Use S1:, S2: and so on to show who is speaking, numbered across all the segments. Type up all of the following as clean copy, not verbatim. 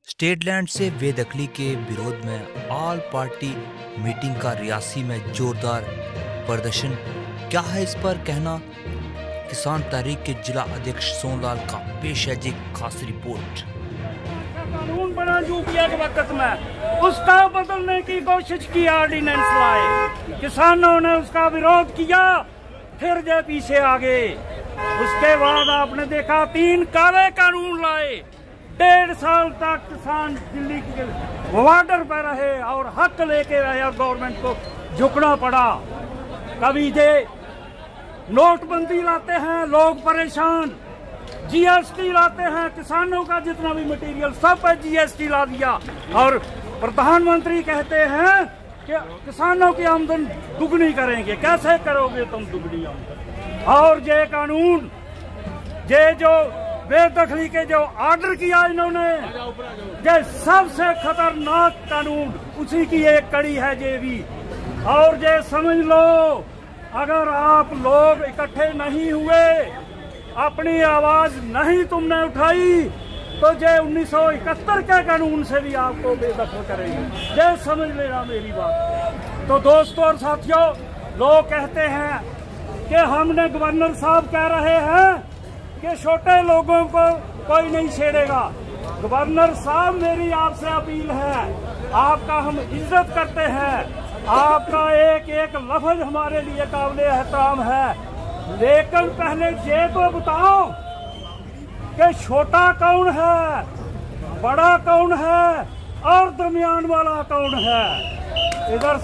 S1: State land से बेदखली के विरोध में ऑल पार्टी मीटिंग का रियासी में जोरदार प्रदर्शन। क्या है इस पर कहना? किसान तहरीक के जिला अध्यक्ष सोनलाल का पेश है जी खास रिपोर्ट।
S2: कानून बना यूपीए के वक्त में उसका बदलने की कोशिश की, ऑर्डिनेंस लाए, किसानों ने उसका विरोध किया, फिर जो पीछे आ गए। उसके बाद आपने देखा 3 काले कानून लाए। 1.5 साल तक किसान दिल्ली के बॉर्डर पर रहे और हक लेके रहे और गवर्नमेंट को झुकना पड़ा। कभी जे नोटबंदी लाते हैं, लोग परेशान, जीएसटी लाते हैं, किसानों का जितना भी मटेरियल सब पे जीएसटी ला दिया और प्रधानमंत्री कहते हैं कि किसानों की आमदन दुगनी करेंगे। कैसे करोगे तुम दुगनी आमदन? और ये कानून, ये जो बेदखली के जो ऑर्डर किया इन्होंने, ये सबसे खतरनाक कानून, उसी की एक कड़ी है ये भी। और ये समझ लो, अगर आप लोग इकट्ठे नहीं हुए, अपनी आवाज नहीं तुमने उठाई, तो ये 1971 के कानून से भी आपको बेदखल करेंगे। ये समझ लेना मेरी बात। तो दोस्तों और साथियों, लोग कहते हैं कि हमने, गवर्नर साहब कह रहे हैं कि छोटे लोगों को कोई नहीं छेड़ेगा। गवर्नर साहब, मेरी आपसे अपील है, आपका हम इज्जत करते हैं, आपका एक एक लफ्ज हमारे लिए काबिल एहतराम है, लेकिन पहले ये तो बताओ कि छोटा कौन है, बड़ा कौन है और दरमियान वाला कौन है। इधर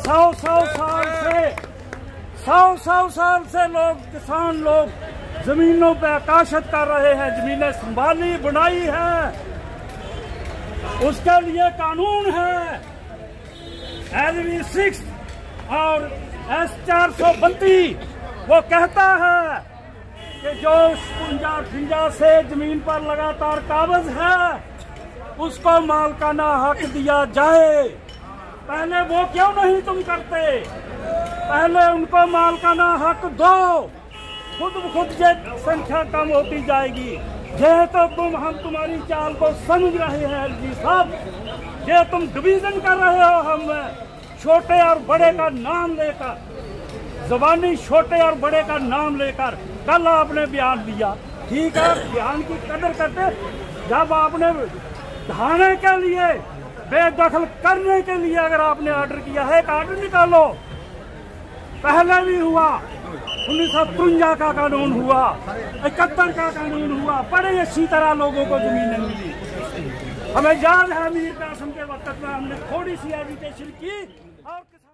S2: 100 साल से लोग, किसान लोग जमीनों पे काशत कर रहे हैं, जमीनें संभाली बनाई है, उसके लिए कानून है। LV 6 और S 432 वो कहता है कि जो 56 से जमीन पर लगातार काबज है, उसको मालकाना हक दिया जाए। पहले वो क्यों नहीं तुम करते? पहले उनको मालकाना हक दो, खुद ब खुद ये संख्या कम होती जाएगी। ये तो हम तुम्हारी चाल को समझ रहे हैं LG साहब, ये तुम डिवीजन कर रहे हो हम छोटे और बड़े का नाम लेकर, जबानी छोटे और बड़े का नाम लेकर। कल आपने बयान दिया, ठीक है, बयान की कदर करते। जब आपने ढाने के लिए, बेदखल करने के लिए अगर आपने ऑर्डर किया है, एक ऑर्डर निकालो। पहले भी हुआ, 1953 का कानून हुआ, 71 का कानून हुआ, बड़े अच्छी तरह लोगों को जमीनें मिली। हमें याद है मीर कासिम के वक्त में हमने थोड़ी सी एजुकेशन की और